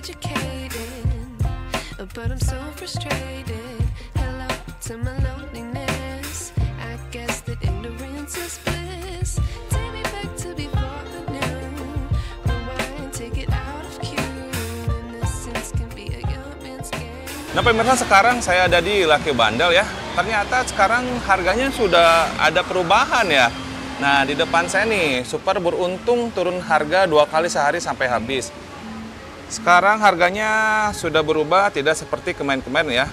educated, but I'm so frustrated. Hello to my loneliness. I guess that ignorance is bliss. Take me back to before I knew. Rewind, take it out of cue. Innocence can be a young man's game. Nah pemirsa, sekarang saya ada di Laki Bandel ya. Ternyata sekarang harganya sudah ada perubahan ya. Nah di depan saya nih, Super beruntung turun harga 2 kali sehari sampai habis. Sekarang harganya sudah berubah, tidak seperti kemarin-kemarin ya.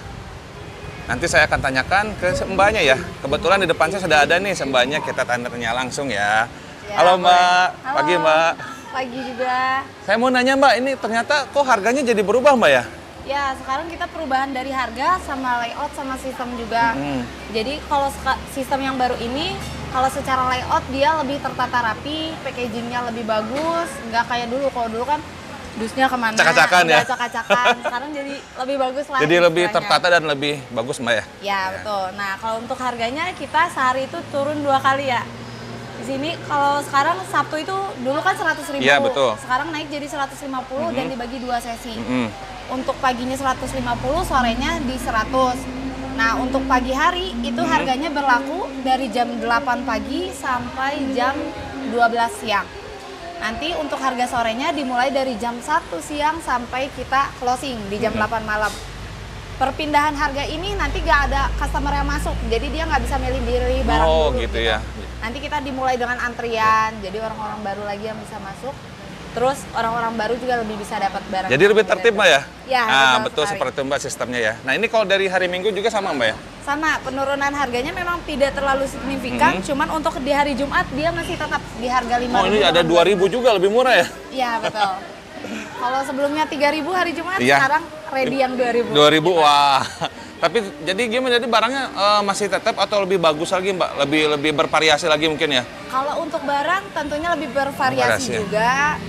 Nanti saya akan tanyakan ke mbaknya ya. Kebetulan di depan saya sudah ada nih mbaknya, kita tanya langsung ya. Halo Mbak, Halo. pagi Mbak. Pagi juga. Saya mau nanya Mbak, ini ternyata kok harganya jadi berubah Mbak ya? Ya, sekarang kita perubahan dari harga sama layout sama sistem juga. Jadi kalau sistem yang baru ini, kalau secara layout dia lebih tertata rapi, packagingnya lebih bagus, nggak kayak dulu. Kalau dulu kan dusnya kemana? Acak-acakan ya? Acak-acakan. Sekarang jadi lebih bagus lah. Jadi lebih istilahnya. tertata dan lebih bagus Mbak ya? Ya, betul. Nah, kalau untuk harganya kita sehari itu turun 2 kali ya. Di sini kalau sekarang Sabtu itu dulu kan 100.000. Iya, betul. Sekarang naik jadi 150 dan dibagi 2 sesi. Untuk paginya 150, sorenya di 100. Nah, untuk pagi hari itu harganya berlaku dari jam 8 pagi sampai jam 12 siang. Nanti untuk harga sorenya dimulai dari jam 1 siang sampai kita closing di jam 8 malam. Perpindahan harga ini nanti nggak ada customer yang masuk, jadi dia nggak bisa milih barang Oh dulu. gitu ya. Nanti kita dimulai dengan antrian, jadi orang-orang baru lagi yang bisa masuk. Terus orang-orang baru juga lebih bisa dapat barang. Jadi lebih tertib Mbak ya? Ya, betul sekali. seperti itu Mbak sistemnya ya. Nah ini kalau dari hari Minggu juga sama Mbak ya? Sama, penurunan harganya memang tidak terlalu signifikan, cuman untuk di hari Jumat dia masih tetap di harga 5.000. Oh ini ada 2.000 juga, lebih murah ya? Iya, betul. Kalau sebelumnya 3.000 hari Jumat, Iya. sekarang ready yang 2.000. 2.000, wah. Tapi jadi gimana, jadi barangnya masih tetap atau lebih bagus lagi Mbak? Lebih bervariasi lagi mungkin ya? Kalau untuk barang tentunya lebih bervariasi Bervariasi ya. juga.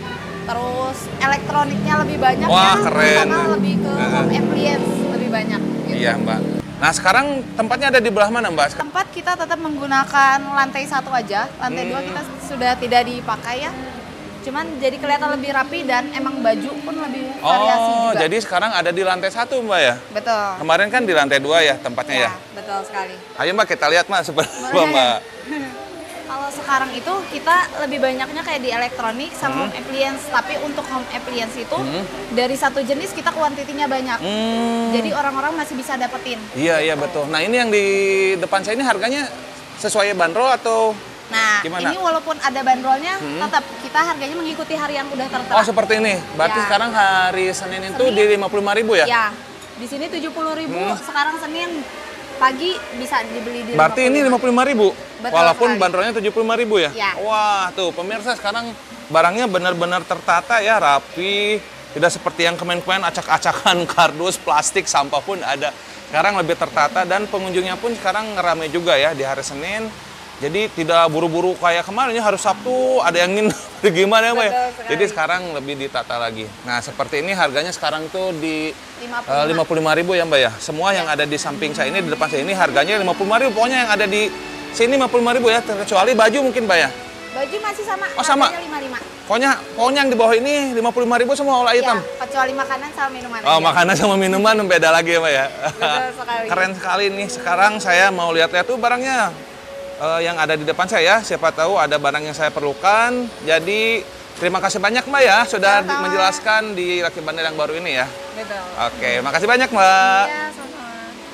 Terus elektroniknya lebih banyak Wah, ya, keren. karena lebih ke home appliance lebih banyak. Gitu. Iya Mbak. Nah sekarang tempatnya ada di belah mana Mbak? Tempat kita tetap menggunakan lantai 1 aja, lantai 2 kita sudah tidak dipakai ya. Cuman jadi kelihatan lebih rapi dan emang baju pun lebih variasi Oh, juga. jadi sekarang ada di lantai 1 Mbak ya? Betul. Kemarin kan di lantai 2 ya tempatnya ya? Betul sekali. Ayo Mbak kita lihat Mbak seperti apa Mbak. Kalau sekarang itu kita lebih banyaknya kayak di elektronik sama home appliance. Tapi untuk home appliance itu dari satu jenis kita kuantitinya banyak. Jadi orang-orang masih bisa dapetin. Iya betul. Nah ini yang di depan saya ini harganya sesuai bandrol atau Nah, gimana? ini walaupun ada bandrolnya, tetap kita harganya mengikuti hari yang udah tertera. Oh seperti ini. Berarti Ya. sekarang hari Senin itu di 55.000 ya? Ya, di sini 70.000, sekarang Senin pagi bisa dibeli di Berarti ini 55.000? Betul Walaupun sekali. bandrolnya 75.000 ya? Ya. Wah tuh pemirsa sekarang barangnya benar-benar tertata ya, rapi. Tidak seperti yang kemarin-kemarin acak-acakan kardus, plastik, sampah pun ada. Sekarang lebih tertata dan pengunjungnya pun sekarang ramai juga ya di hari Senin. Jadi tidak buru-buru kayak kemarin ya, harus Sabtu ada yang ingin gimana ya Mbak ya? Betul sekali. Jadi sekarang lebih ditata lagi. Nah seperti ini harganya sekarang tuh di 55. 55.000 ya Mbak ya. Semua yang ada di samping saya ini, di depan saya ini harganya 55.000. Pokoknya yang ada di sini 55.000 ya, terkecuali baju mungkin Mbak ya. Baju masih sama, Oh, sama? harganya 55. Pokoknya yang di bawah ini 55.000 semua all item. Ya, kecuali makanan sama minuman Oh, aja. makanan sama minuman beda lagi ya Mbak ya. Betul sekali. Keren sekali nih. Sekarang saya mau lihat-lihat tuh barangnya yang ada di depan saya. Siapa tahu ada barang yang saya perlukan. Jadi terima kasih banyak Mbak ya sudah Sama-sama. menjelaskan di Laki Bandel yang baru ini ya. Betul. Oke, makasih banyak Mbak. Iya, sama-sama.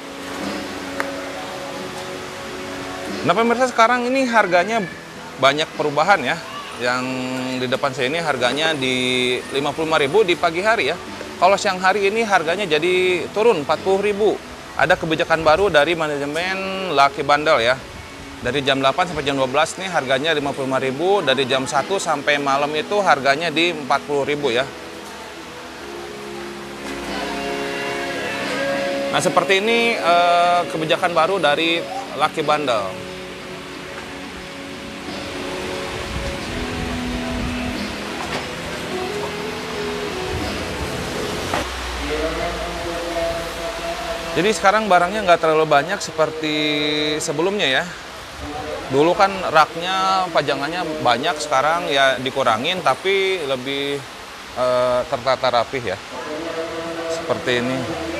Nah pemirsa sekarang ini harganya banyak perubahan ya. Yang di depan saya ini harganya di 55.000 di pagi hari ya. Kalau siang hari ini harganya jadi turun 40.000. Ada kebijakan baru dari manajemen Laki Bandel ya. Dari jam 8 sampai jam 12 nih harganya 55.000. Dari jam 1 sampai malam itu harganya di 40.000 ya. Nah seperti ini kebijakan baru dari Laki Bandel. Jadi sekarang barangnya nggak terlalu banyak seperti sebelumnya ya. Dulu kan raknya, pajangannya banyak, sekarang ya dikurangin tapi lebih tertata rapih ya. seperti ini.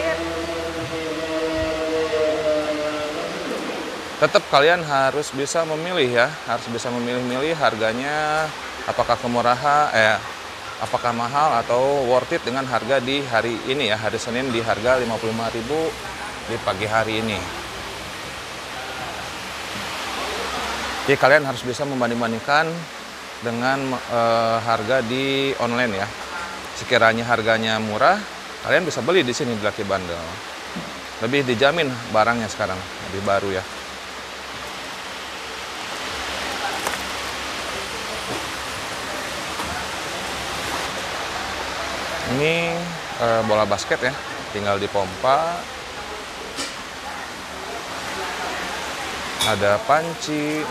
Tetap kalian harus bisa memilih ya, harus bisa memilih-milih harganya, apakah apakah mahal atau worth it dengan harga di hari ini ya, hari Senin di harga 55.000 di pagi hari ini. Jadi kalian harus bisa membanding-bandingkan dengan harga di online ya. Sekiranya harganya murah, kalian bisa beli di sini di Lucky Bundle. Lebih dijamin barangnya sekarang, lebih baru ya. Ini bola basket ya, tinggal dipompa. Ada panci,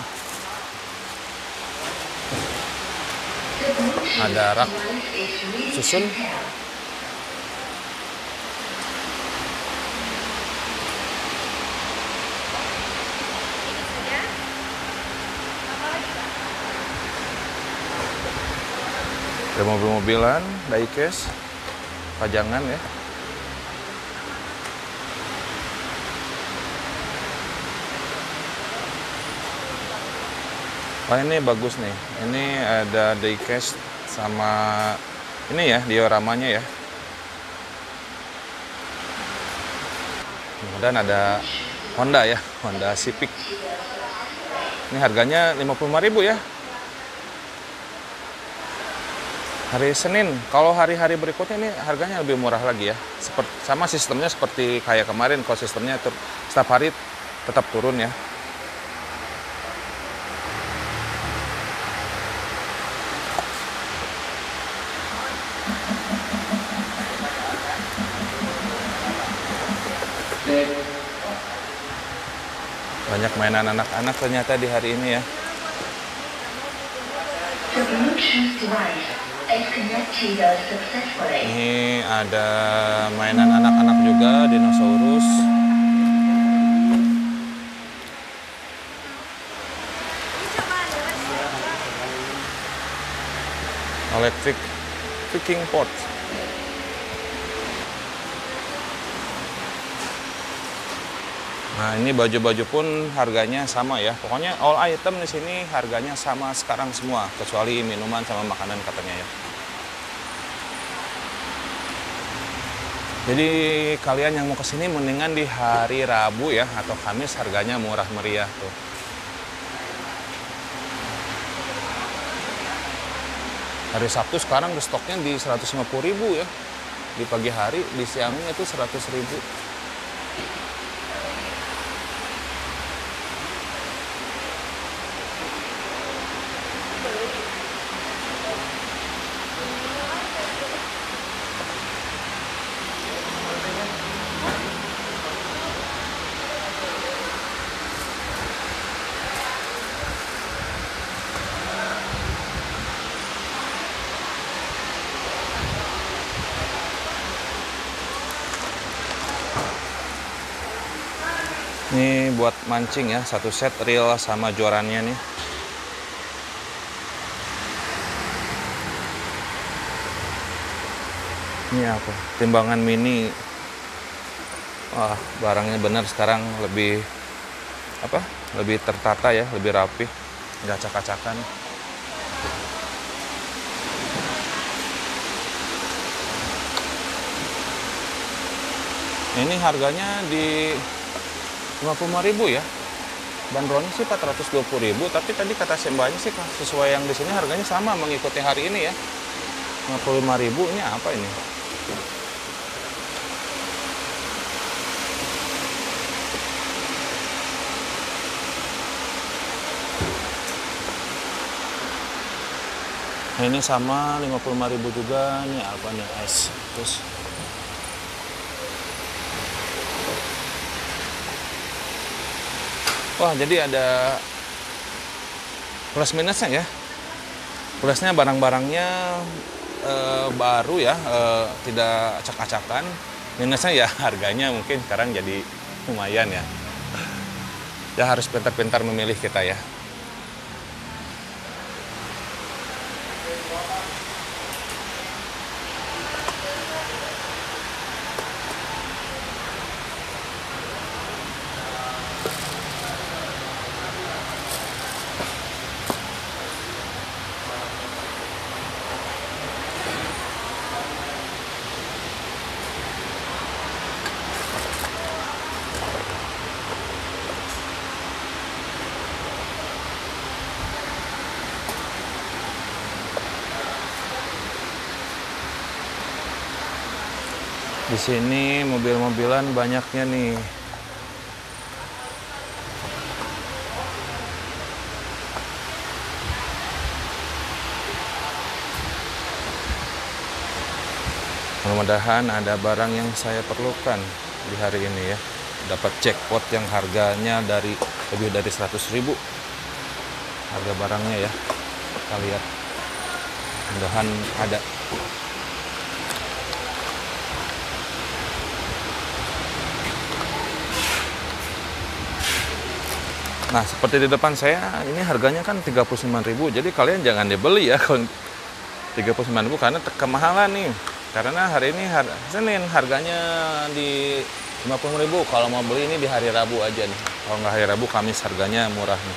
ada rak susun, ada mobil-mobilan, diecast, pajangan ya. Oh, ini bagus nih. Ini ada diecast sama ini ya, dioramanya ya. Kemudian ada Honda ya, Honda Civic. Ini harganya 55.000 ya. Hari Senin, kalau hari-hari berikutnya ini harganya lebih murah lagi ya. Sama sistemnya seperti kayak kemarin, kalau sistemnya setiap hari tetap turun ya. Banyak mainan anak-anak ternyata di hari ini ya. Ini ada mainan anak-anak juga, dinosaurus. Electric cooking pot. Nah, ini baju-baju pun harganya sama ya. Pokoknya all item di sini harganya sama sekarang semua, kecuali minuman sama makanan katanya ya. Jadi kalian yang mau kesini mendingan di hari Rabu ya atau Kamis, harganya murah meriah tuh. Hari Sabtu sekarang stoknya di 150.000 ya. Di pagi hari, di siangnya itu 100.000. Ini buat mancing ya, satu set reel sama jorannya nih. Ini apa? Timbangan mini. Wah, barangnya bener sekarang lebih apa? Lebih tertata ya, lebih rapi, nggak acak-acakan. Ini harganya di 55.000 ya. Bandrolnya sih 420.000, tapi tadi kata Mbaknya sih sesuai yang di sini harganya sama mengikuti hari ini ya. 55.000 ini apa ini? Nah, ini sama 55.000 juga. Ini apa nih, es. Terus wah, jadi ada plus minusnya ya. Plusnya barang-barangnya baru ya, tidak acak-acakan. Minusnya ya harganya mungkin sekarang jadi lumayan ya. Ya harus pintar-pintar memilih kita ya. Di sini mobil-mobilan banyaknya nih. Mudah-mudahan ada barang yang saya perlukan di hari ini ya. Dapat jackpot yang harganya lebih dari 100.000 harga barangnya ya. Kita lihat. Mudah-mudahan ada. Nah, seperti di depan saya, ini harganya kan 39.000. Jadi kalian jangan dibeli ya kalau 39.000 karena kemahalan nih. Karena hari ini Senin harganya di 50.000. Kalau mau beli ini di hari Rabu aja nih. Kalau nggak hari Rabu, Kamis harganya murah nih.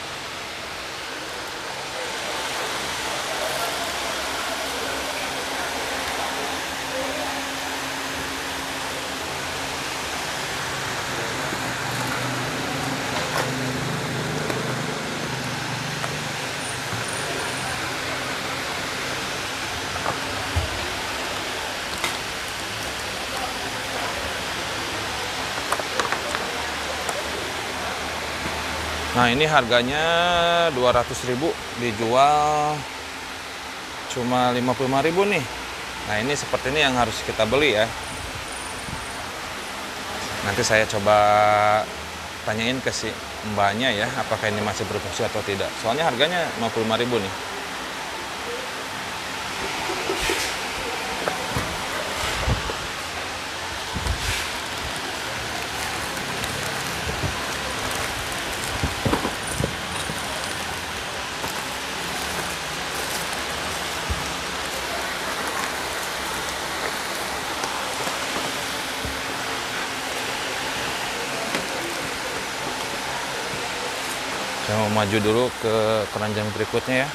Nah, ini harganya 200.000, dijual cuma 55.000 nih. Nah, ini seperti ini yang harus kita beli ya. Nanti saya coba tanyain ke si mbaknya ya, apakah ini masih berfungsi atau tidak. Soalnya harganya 55.000 nih. Saya mau maju dulu ke keranjang berikutnya ya.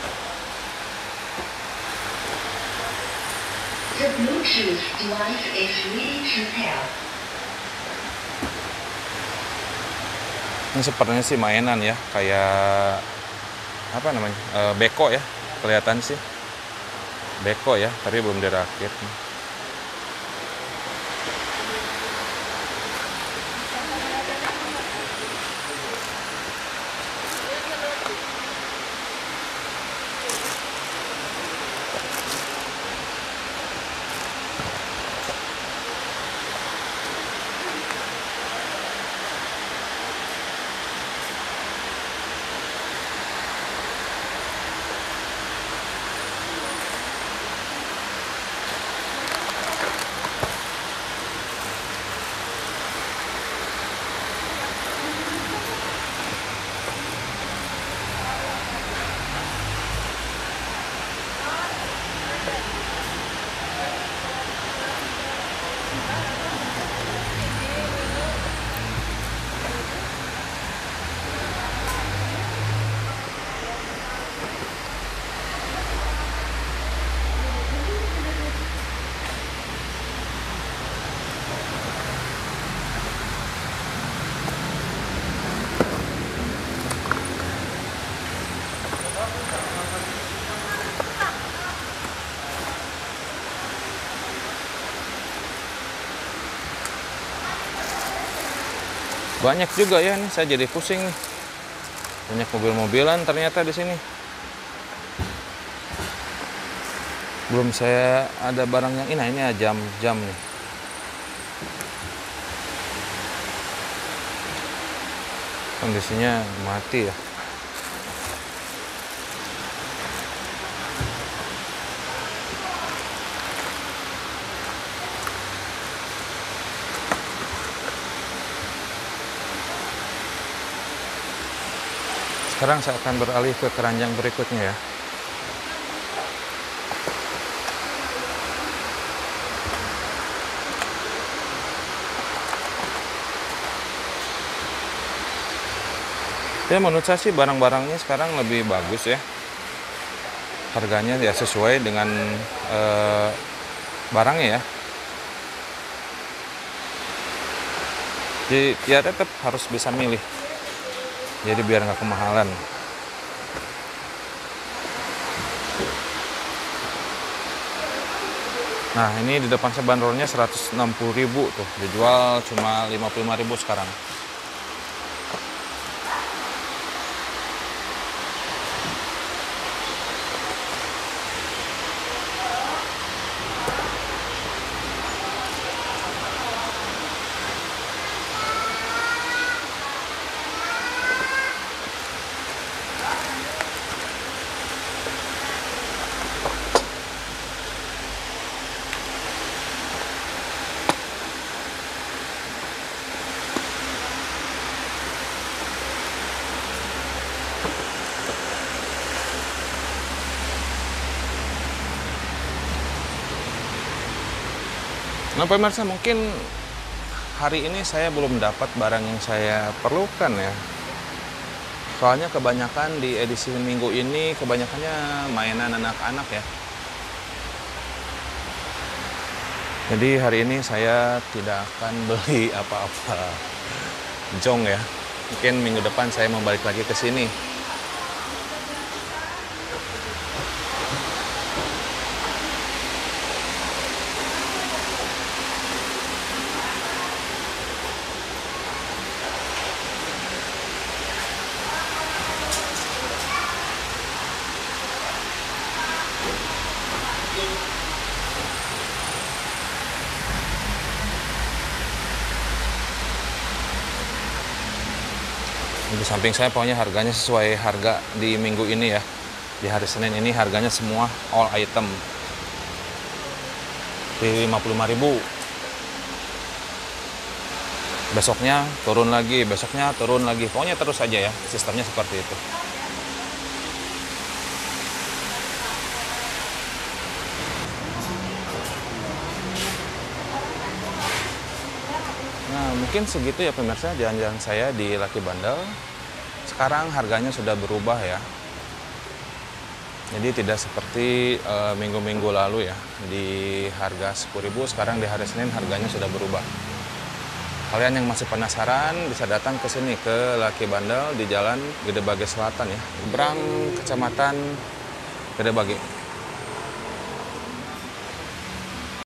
The Bluetooth device is ready to pair. Ini sepertinya sih mainan ya, kayak apa namanya, beko ya, kelihatan sih beko ya, tapi belum dirakit. Banyak juga ya, nih saya jadi pusing nih. Banyak mobil-mobilan ternyata di sini. Belum saya ada barang yang ini ya, jam-jam nih. Kondisinya mati ya. Sekarang saya akan beralih ke keranjang berikutnya ya. Ya menurut saya sih barang-barangnya sekarang lebih bagus ya. Harganya ya sesuai dengan barangnya ya. Jadi ya tetap harus bisa milih. Jadi biar nggak kemahalan. Nah, ini di depan saya bandrolnya 160.000 tuh. Dijual cuma 55.000 sekarang. Nah, pemirsa, mungkin hari ini saya belum dapat barang yang saya perlukan ya. Soalnya kebanyakan di edisi minggu ini kebanyakannya mainan anak-anak ya. Jadi hari ini saya tidak akan beli apa-apa jong ya. Mungkin minggu depan saya mau balik lagi ke sini. Di samping saya pokoknya harganya sesuai harga di minggu ini ya. Di hari Senin ini harganya semua all item di 55.000. Besoknya turun lagi, besoknya turun lagi. Pokoknya terus aja ya, sistemnya seperti itu. Nah, mungkin segitu ya pemirsa jalan-jalan saya di Lucky Bandel. Sekarang harganya sudah berubah ya. Jadi tidak seperti minggu-minggu lalu ya. Di harga 10.000, sekarang di hari Senin harganya sudah berubah. Kalian yang masih penasaran bisa datang ke sini ke Lucky Bandel di Jalan Gede Bage Selatan ya. Nyebrang Kecamatan Gede Bage.